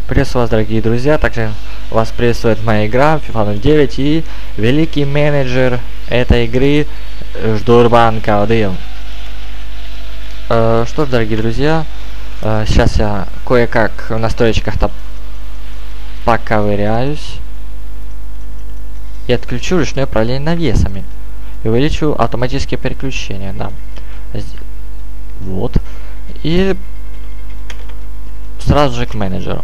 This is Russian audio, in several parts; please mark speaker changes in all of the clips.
Speaker 1: Приветствую вас, дорогие друзья, также вас приветствует моя игра FIFA 09 и великий менеджер этой игры Ждурбан Каудил. Что ж, дорогие друзья, сейчас я кое-как в настройках-то поковыряюсь и отключу ручное управление навесами и увеличу автоматические переключения, да. Вот. И сразу же к менеджеру.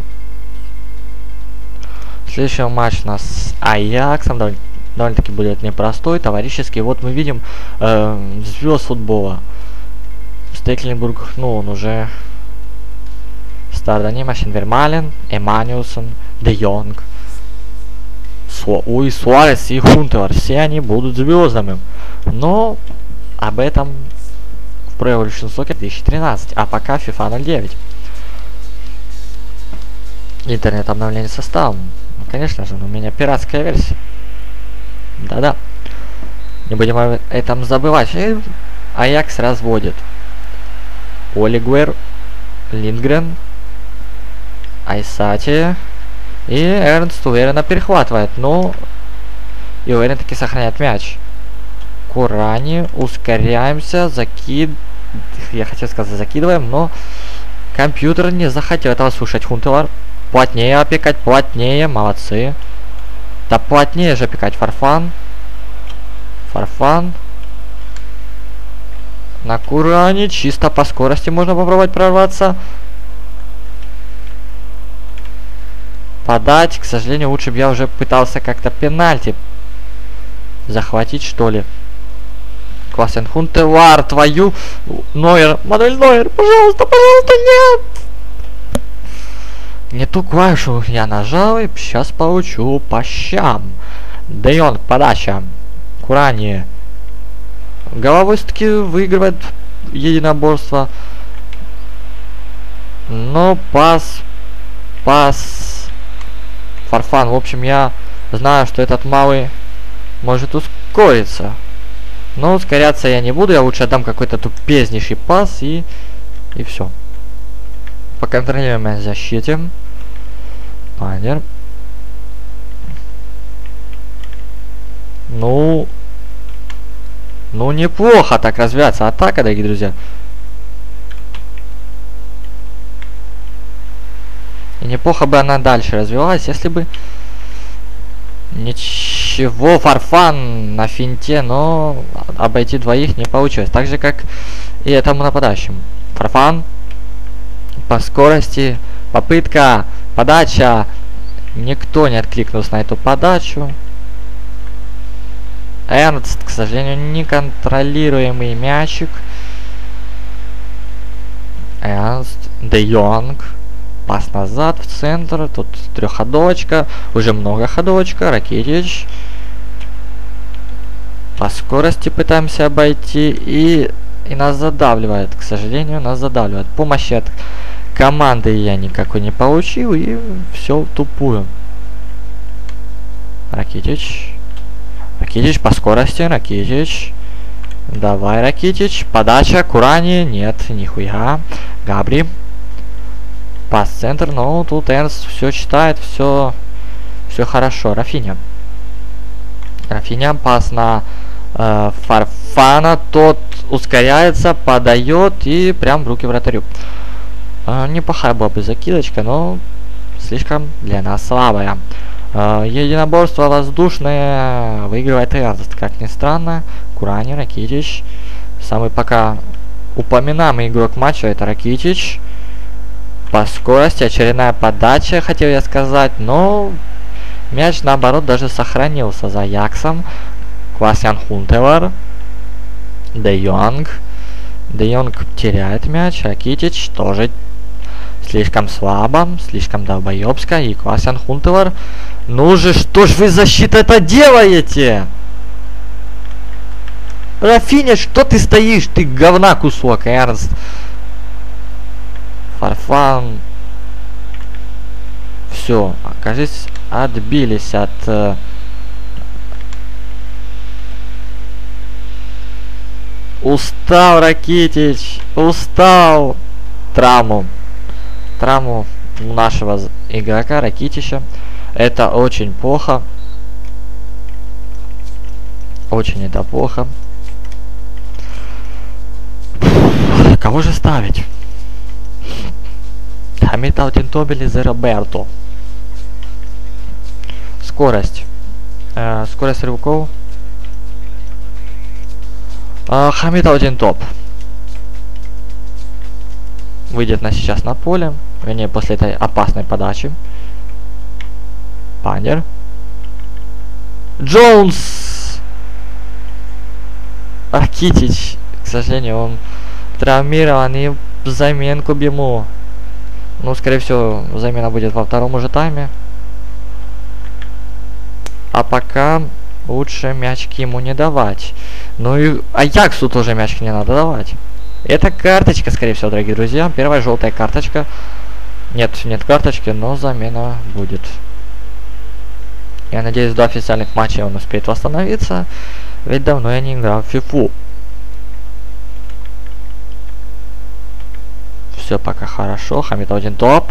Speaker 1: Следующий матч у нас с Аяксом, довольно-таки будет непростой, товарищеский. Вот мы видим звезд футбола. Стекленбург, ну он уже Старданима, Вермален, Эммануэлсон, Де Йонг, Суарес и Хунтевар. Все они будут звездами. Но об этом в Pro Evolution Soccer 2013, а пока FIFA 09. Интернет обновление составом. Конечно же, у меня пиратская версия. Да-да. Не будем об этом забывать. Аякс разводит. Олигуэр, Линдгрен, Айсати. И Эрнст уверенно перехватывает. Но и уверенно таки сохраняет мяч. Курани. Ускоряемся. Я хотел сказать закидываем, но компьютер не захотел этого слушать. Хунтевар. Плотнее опекать, плотнее, молодцы. Да плотнее же опекать. Фарфан. Фарфан. На Куране. Чисто по скорости можно попробовать прорваться. Подать. К сожалению, лучше бы я уже пытался как-то пенальти захватить, что ли. Классен Хунтевар, твою... Нойер. Мануэль Нойер. Пожалуйста, пожалуйста, нет. Не ту клавишу я нажал, и сейчас получу по щам. Де Йонг, подача. Курани. Головой все-таки выигрывает единоборство. Но пас. Фарфан. В общем, я знаю, что этот малый может ускориться. Но ускоряться я не буду. Я лучше отдам какой-то тупезнейший пас и все. Поконтролируем в защите. Панер. Ну, неплохо так развиваться атака, дорогие друзья. И неплохо бы она дальше развивалась, если бы... Ничего, Фарфан на финте, но обойти двоих не получилось. Так же, как и этому нападающему. Фарфан. По скорости. Попытка. Подача. Никто не откликнулся на эту подачу. Эрнст, к сожалению, неконтролируемый мячик. Эрнст. Де Йонг. Пас назад в центр. Тут трехходовочка. Уже много ходовочка. Ракетич. По скорости пытаемся обойти. И нас задавливает. К сожалению, нас задавливает. Помощи от команды я никакой не получил. И все тупую. Ракетич. Ракетич по скорости. Ракетич. Давай, Ракетич. Подача. Курани. Нет, нихуя. Габри. Пас центр. Но тут Эрнст все читает. Все хорошо. Рафиня. Рафиня. Пас на Фарфана. Тот ускоряется. Подает. И прям в руки вратарю. Неплохая была бы закидочка, но слишком для нас слабая. Единоборство воздушное выигрывает Эрнст, как ни странно. Курани, Ракитич. Самый пока упоминаемый игрок матча это Ракитич. По скорости очередная подача, хотел я сказать, но мяч наоборот даже сохранился за Аяксом. Классен Хунтевар. Де Йонг. Де Йонг теряет мяч. Ракитич тоже слишком слабо, слишком долбоебско. И Классен Хунтевар. Ну же, что ж вы защита-то делаете? Рафиня, что ты стоишь? Ты говна кусок, Эрнст. Фарфан. Все, кажется, отбились от... Устал Ракитич. Устал. Травму нашего игрока Ракитича. Это очень плохо. Очень это плохо. Кого же ставить? Хамид Аутентоп или Роберто? Скорость. Скорость рывков. Хамид Аутентоп выйдет сейчас на поле. Вернее, после этой опасной подачи. Пандер. Джонс! Ракитич. К сожалению, он травмирован, и заменку ему. Ну, скорее всего, замена будет во втором уже тайме. А пока лучше мячики ему не давать. Ну и Аяксу тоже мячики не надо давать. Это карточка, скорее всего, дорогие друзья. Первая желтая карточка. Нет карточки, но замена будет. Я надеюсь, до официальных матчей он успеет восстановиться. Ведь давно я не играл в FIFA. Все пока хорошо. Хамид Аутентоп.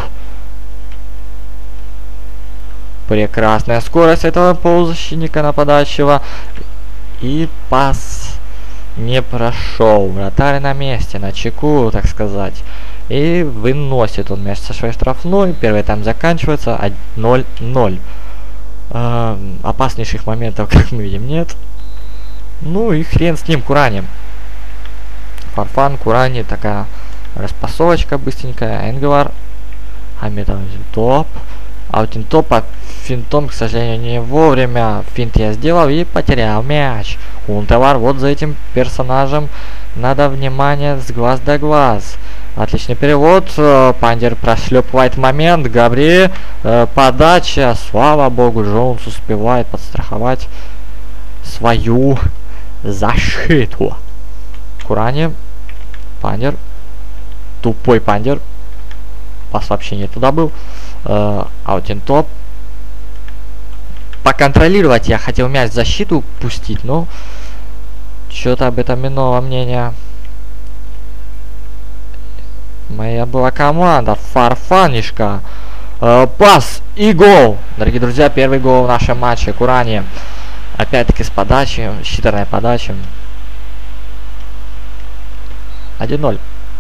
Speaker 1: Прекрасная скорость этого полузащитника нападающего. И пас не прошел. Вратарь на месте, на чеку, так сказать. И выносит он мяч со своей штрафной. Первый тайм заканчивается 0-0. Опаснейших моментов, как мы видим, нет. Ну и хрен с ним, Курани. Фарфан, Курани, такая распасовочка быстренькая. Энгвар. Хамид Аутентоп. Аутентоп под финтом, к сожалению, не вовремя. Финт я сделал и потерял мяч. Хунтовар, вот за этим персонажем надо внимание с глаз до глаз. Отличный перевод. Пандер прошлепывает момент. Габри. Подача. Слава богу, Джонс успевает подстраховать свою защиту. Курани. Пандер. Тупой Пандер. Пас вообще не туда был. Аутентоп. Поконтролировать я хотел мяч в защиту пустить, но что-то об этом иного мнения. Моя была команда. Фарфанишка. Пас и гол. Дорогие друзья, первый гол в нашем матче. Курани. Опять-таки с подачи. Считанной подачи. 1-0.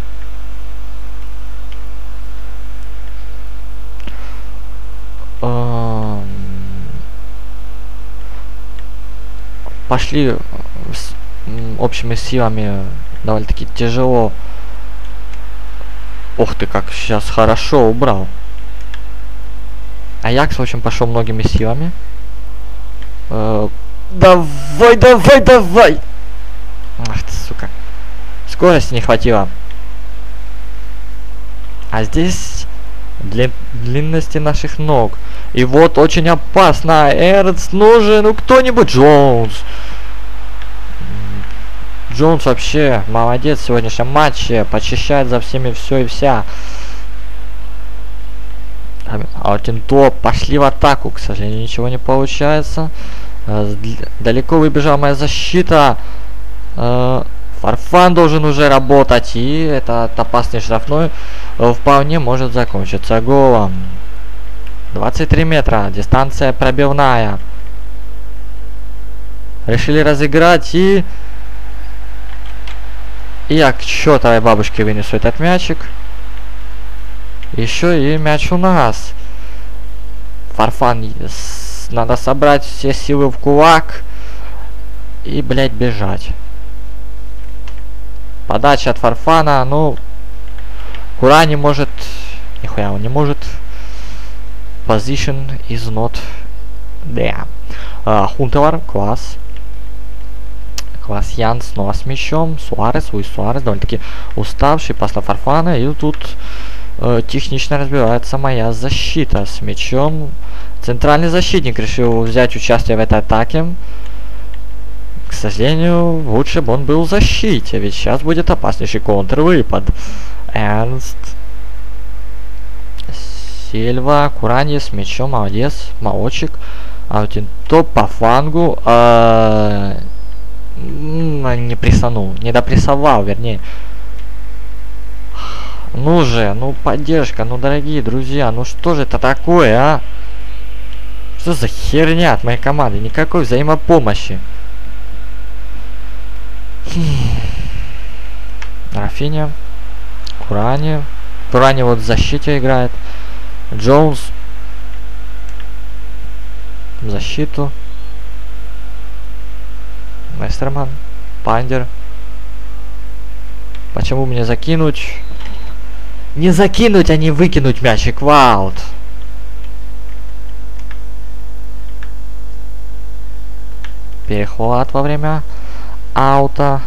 Speaker 1: Пошли с общими силами довольно-таки тяжело. Ох ты, как сейчас хорошо убрал. Аякс, в общем, пошел многими силами. Давай, давай, давай! Ах ты, сука. Скорости не хватило. А здесь длинности наших ног. И вот очень опасно. Эрнст нужен. Ну кто-нибудь. Джонс. Джонс вообще молодец в сегодняшнем матче. Почищает за всеми все и вся. Аутентоп. Пошли в атаку. К сожалению, ничего не получается. Далеко выбежала моя защита. Фарфан должен уже работать. И этот опасный штрафной вполне может закончиться голом. 23 метра. Дистанция пробивная. Решили разыграть и... я к чертовой бабушке вынесу этот мячик. Еще и мяч у нас. Фарфан. Надо собрать все силы в кулак. И, блядь, бежать. Подача от Фарфана. Ну... Курани может... Нихуя он не может. Position is not there. Хунтовар. Класс. Класс Ян снова с мячом. Суарес. Луис Суарес. Довольно-таки уставший. Пас на Фарфана. И тут технично разбивается моя защита с мячом. Центральный защитник решил взять участие в этой атаке. К сожалению, лучше бы он был в защите. Ведь сейчас будет опаснейший контрвыпад. Эрнст. Сильва. Курани с мячом. Молодец. Молодчик. Аутентоп по флангу. Не прессанул. Не допрессовал, вернее. Ну же, ну поддержка, ну дорогие друзья, ну что же это такое, а? Что за херня от моей команды? Никакой взаимопомощи. Рафиня. Курани. Курани вот в защите играет. Джонс. В защиту. Мастерман. Пандер. Почему мне закинуть? Не закинуть, а не выкинуть мячик в аут. Перехват во время аута.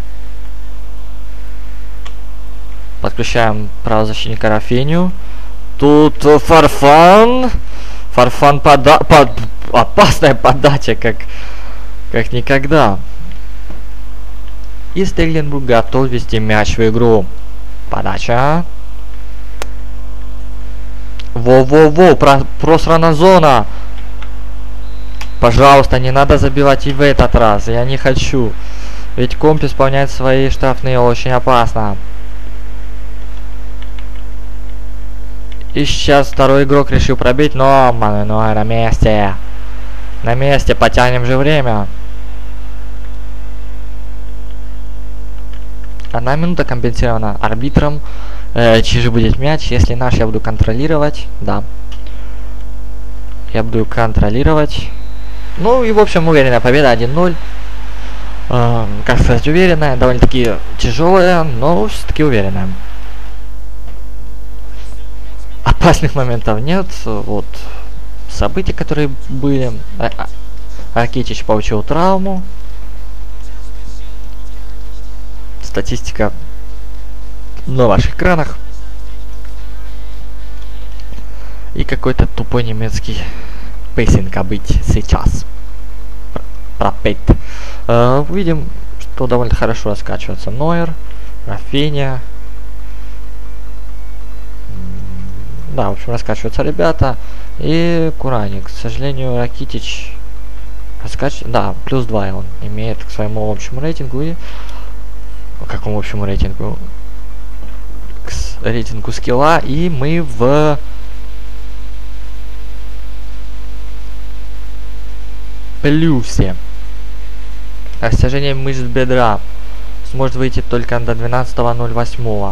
Speaker 1: Подключаем правозащитника Рафиню. Тут Фарфан. Фарфан опасная подача, как никогда. И Стейленбург готов вести мяч в игру. Подача. Во-во-во, просрана зона. Пожалуйста, не надо забивать и в этот раз. Я не хочу. Ведь комп исполняет свои штрафные очень опасно. И сейчас второй игрок решил пробить, но на месте. На месте, потянем же время. 1 минута компенсирована арбитром. Чей же будет мяч? Если наш, я буду контролировать. Да. Я буду контролировать. Ну и в общем уверенная победа 1-0. Как сказать, уверенная, довольно-таки тяжелая, но все-таки уверенная. Опасных моментов нет. Вот события, которые были. Ракетич получил травму. Статистика на ваших экранах. И какой-то тупой немецкий пейсинг быть сейчас. Пропейт. Видим, что довольно хорошо раскачивается Нойер, Рафиня. Да, в общем, раскачиваются ребята. И Курани. К сожалению, Ракитич да, +2 он имеет к своему общему рейтингу. И к какому общему рейтингу? К рейтингу скилла. И мы в плюсе. Растяжение мышц бедра сможет выйти только до 12.08.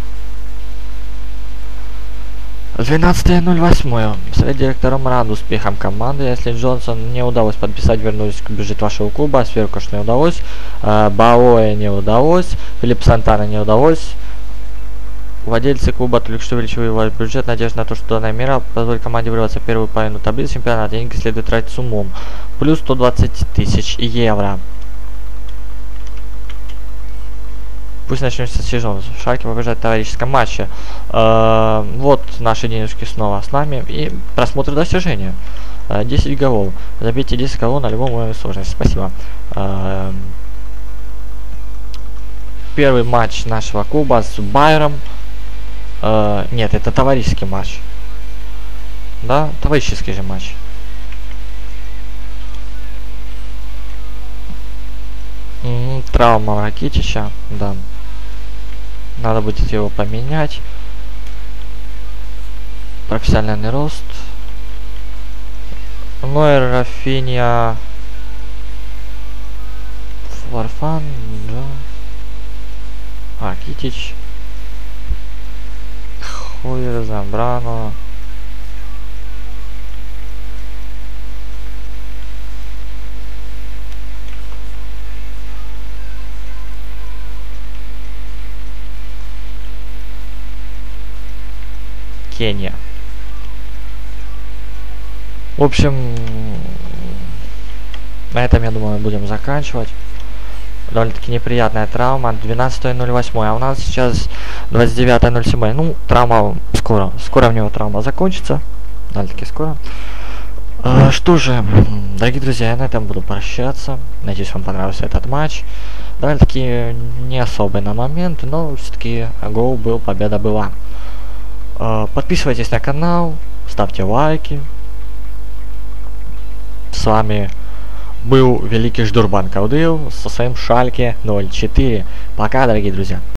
Speaker 1: 12.08. Совет директором рад успехам команды. Если Джонсон не удалось подписать, вернулись к бюджету вашего клуба. Сверкуш не удалось. Баоэ не удалось. Филипп Сантана не удалось. Владельцы клуба только что увеличили его бюджет. Надежда на то, что данная мера позволит команде вырваться в первую половину таблицы чемпионата. Деньги следует тратить с умом. Плюс 120 тысяч евро. Пусть начнется сезон. Шальке побеждает в товарищеском матче. Вот наши денежки снова с нами. И просмотр достижения. 10 голов. Забейте 10 голов на любом уровне сложности. Спасибо. Первый матч нашего клуба с Байером. Нет, это товарищеский матч. Да, товарищеский же матч. Травма Ракитича, да. Надо будет его поменять. Профессиональный рост. Нойер, Рафинья, Фарфан, да. Ракитич. Хойер, Замбрано. Кения. В общем, на этом, я думаю, будем заканчивать. Довольно-таки неприятная травма. 12.08. А у нас сейчас 29.07. Ну, травма скоро. Скоро у него травма закончится. Довольно-таки скоро. Что же, дорогие друзья, я на этом буду прощаться. Надеюсь, вам понравился этот матч. Довольно-таки не особый на момент, но все-таки гол был, победа была. Подписывайтесь на канал, ставьте лайки. С вами был великий Ждурбан Каудил со своим Шальке 04. Пока, дорогие друзья.